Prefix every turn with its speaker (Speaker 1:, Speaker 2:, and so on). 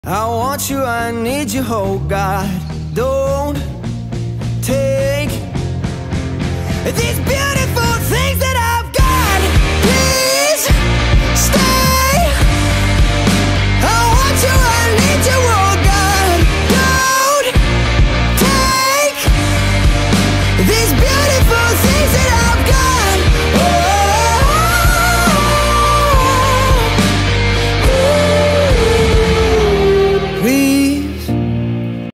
Speaker 1: I want you, I need you, oh God. Don't take these